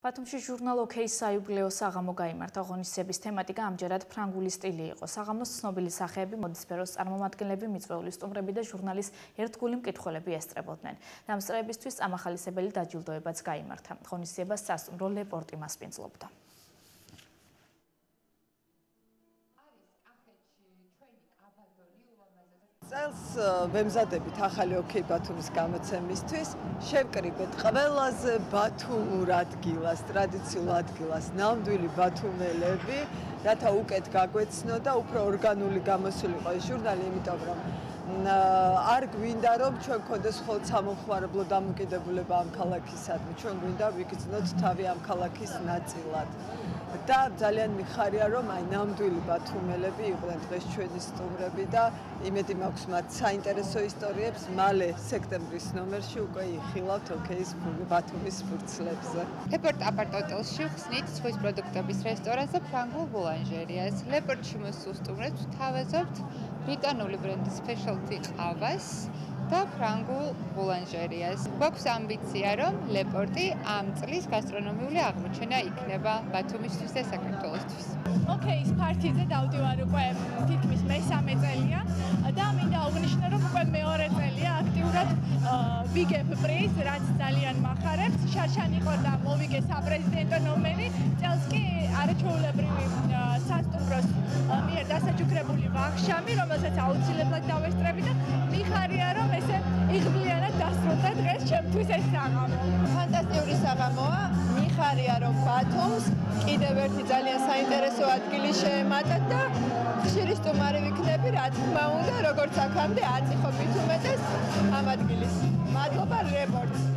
ბათუმში ჟურნალ OK-ის საიუბილეო საღამო გაიმართა. ღონისძიების თემატიკა ამჯერად ფრანგული სტილი იყო. საღამოს ცნობილი სახეები, მოდისფეროს წარმომადგენლები, მიწვეული სტუმრები და ჟურნალის ერთგული მკითხველები ესწრებოდნენ. დამსწრეებისთვის წამახალისებელი დაჯილდოებაც გაიმართა. ღონისძიებას სასტუმრო Le Porte მასპინძლობდა. წელს ვემზადებით ახალი OK ბათუმის გამოცემისთვის. შევკრიბეთ ყველაზე ბათუმურ ადგილას, ტრადიციულ ადგილას, ნამდვილი ბათუმელები, რათა უკეთ გაგვეცნო და უფრო ორგანული გამოსულიყო ეს ჟურნალი, იმიტომ რომ არ გვინდა რომ ჩვენ გქონდეს მხოლოდ სამომხმარებლო დამოკიდებულება ამ ქალაქისადმი, ჩვენ გვინდა ვიგრძნოთ თავი ამ ქალაქის ნაწილად. და ძალიან მიხარია რომ აი ნამდვილი ბათუმელები იყვნენ დღეს ჩვენი სტუმრები და იმედი მაქვს მათ საინტერესო ისტორიებს მალე სექტემბრის ნომერში უკვე იხილავთ OK-ის ბათუმის ფურცლებზე. Le Porte აპარტ-ოტელში ხსნით ზღვის პროდუქტების რესტორანს და ფრანგულ ბულანჟერიას. Le Porte-ში მოსულ სტუმრებს ვთავაზობთ ბრიტანული ბრენდის specialty ყავას და ფრანგულ ბულანჟერიას. გვაქვს ამბიცია, რომ Le Porte ამ წლის გასტრონომიული აღმოჩენა იქნება ბათუმისთვის და საქართველოსთვის. OK-ის პარტიზე დავდივარ უკვე თითქმის მესამე წელია და მინდა აღნიშნო, რომ უკვე მეორე წელია აქტიურად ვიგებ პრიზს, რაც ძალიან მახარებს. შარშან იყო და მოვიგე საპრეზიდენტო ნომერი, წელს კი არაჩვეულებრივი სასტუმროს მიერ დასაჩუქრებული ვახშამი, რომელსაც აუცილებლად დავესწრები და მიხარია, რომ ესე იღბლიანად დასრულდა დღეს ჩემთვის ეს საღამო. ფანტასტიკური საღამოა, მიხარია რომ ბათუმს კიდევ ერთი ძალიან საინტერესო ადგილი შეემატა და ხშირი სტუმარი ვიქნები, რა თქმა უნდა, როგორც აქამდე აწიხობთ უმეტეს ამ ადგილის. მადლობა Le Porte-ს.